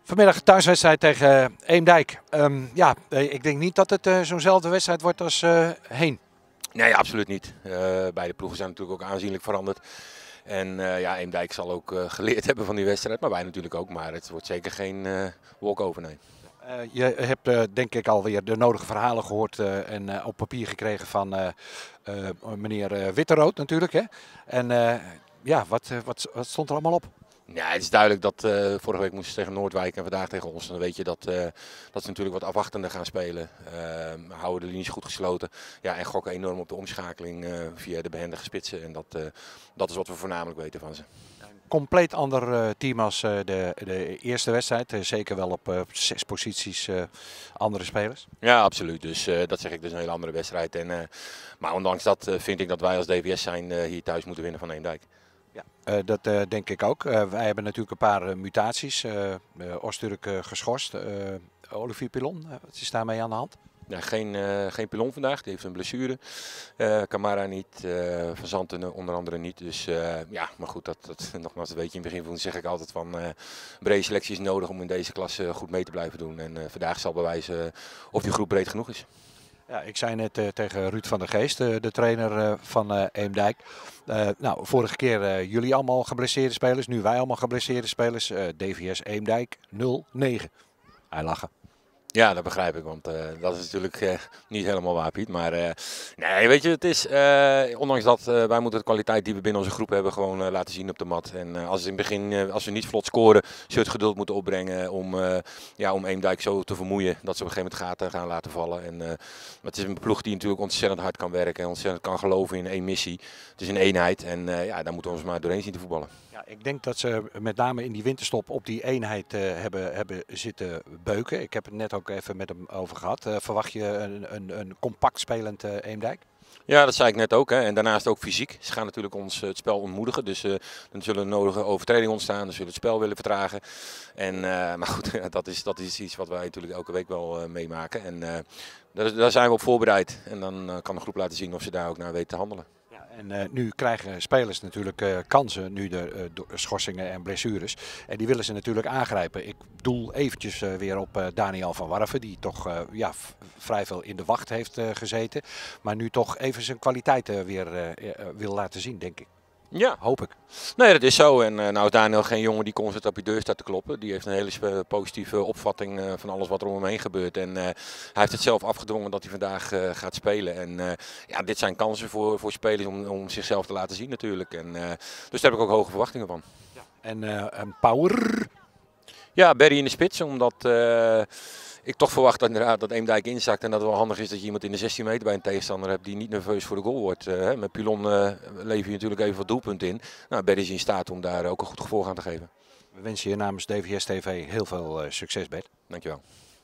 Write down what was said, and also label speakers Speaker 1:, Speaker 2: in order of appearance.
Speaker 1: Vanmiddag thuiswedstrijd tegen Eemdijk. Ik denk niet dat het zo'nzelfde wedstrijd wordt als heen.
Speaker 2: Nee, absoluut niet. Beide ploegen zijn natuurlijk ook aanzienlijk veranderd. En Eemdijk zal ook geleerd hebben van die wedstrijd, maar wij natuurlijk ook. Maar het wordt zeker geen walkover, nee.
Speaker 1: Je hebt denk ik alweer de nodige verhalen gehoord en op papier gekregen van meneer Witterood natuurlijk. Hè? En wat stond er allemaal op?
Speaker 2: Ja, het is duidelijk dat vorige week moesten ze tegen Noordwijk en vandaag tegen ons. En dan weet je dat ze natuurlijk wat afwachtender gaan spelen. Houden de linies goed gesloten. Ja, en gokken enorm op de omschakeling via de behendige spitsen. En dat is wat we voornamelijk weten van ze.
Speaker 1: Compleet ander team als de eerste wedstrijd. Zeker wel op 6 posities andere spelers.
Speaker 2: Ja, absoluut. Dus dat zeg ik, dus een hele andere wedstrijd. Maar ondanks dat vind ik dat wij als DVS zijn hier thuis moeten winnen van Eemdijk.
Speaker 1: Ja, dat denk ik ook. Wij hebben natuurlijk een paar mutaties. Osturk geschorst. Olivier Pilon, wat is daarmee aan de hand?
Speaker 2: Ja, geen Pilon vandaag, die heeft een blessure. Camara niet, Van Zanten onder andere niet. Dus maar goed, nogmaals, dat weet je in het begin van zeg ik altijd van brede selectie is nodig om in deze klasse goed mee te blijven doen. En vandaag zal bewijzen of die groep breed genoeg is.
Speaker 1: Ja, ik zei net tegen Ruud van der Geest, de trainer van Eemdijk. Vorige keer jullie allemaal geblesseerde spelers, nu wij allemaal geblesseerde spelers. DVS Eemdijk 0-9. Hij lachen.
Speaker 2: Ja, dat begrijp ik, want dat is natuurlijk niet helemaal waar, Piet. Maar nee, weet je, het is, ondanks dat wij moeten de kwaliteit die we binnen onze groep hebben gewoon laten zien op de mat. En als het in het begin, als we niet vlot scoren, zul je het geduld moeten opbrengen om Eemdijk zo te vermoeien dat ze op een gegeven moment gaten gaan laten vallen. En het is een ploeg die natuurlijk ontzettend hard kan werken en ontzettend kan geloven in één missie. Het is een eenheid en daar moeten we ons maar doorheen zien te voetballen.
Speaker 1: Ja, ik denk dat ze met name in die winterstop op die eenheid hebben zitten beuken. Ik heb het net ook even met hem over gehad. Verwacht je een compact spelend Eemdijk?
Speaker 2: Ja, dat zei ik net ook. Hè. En daarnaast ook fysiek. Ze gaan natuurlijk ons het spel ontmoedigen. Dus dan zullen nodige overtredingen ontstaan. Dan zullen het spel willen vertragen. Maar goed, dat is iets wat wij natuurlijk elke week wel meemaken. En daar zijn we op voorbereid. En dan kan de groep laten zien of ze daar ook naar weten te handelen.
Speaker 1: En nu krijgen spelers natuurlijk kansen, nu de schorsingen en blessures. En die willen ze natuurlijk aangrijpen. Ik doel eventjes weer op Daniel van Warven, die toch vrij veel in de wacht heeft gezeten. Maar nu toch even zijn kwaliteiten weer wil laten zien, denk ik.
Speaker 2: Ja,
Speaker 1: hoop ik.
Speaker 2: Nee, dat is zo. En nou is Daniel geen jongen die constant op je deur staat te kloppen. Die heeft een hele positieve opvatting van alles wat er om hem heen gebeurt. En hij heeft het zelf afgedwongen dat hij vandaag gaat spelen. En dit zijn kansen voor spelers om zichzelf te laten zien natuurlijk. En, dus daar heb ik ook hoge verwachtingen van.
Speaker 1: Ja. En Power?
Speaker 2: Ja, Berry in de spits, omdat ik toch verwacht dat Eemdijk inzakt en dat het wel handig is dat je iemand in de 16 meter bij een tegenstander hebt die niet nerveus voor de goal wordt. Met Pilon lever je natuurlijk even wat doelpunten in. Nou, Berry is in staat om daar ook een goed gevolg aan te geven.
Speaker 1: We wensen je namens DVS TV heel veel succes, Bert.
Speaker 2: Dankjewel.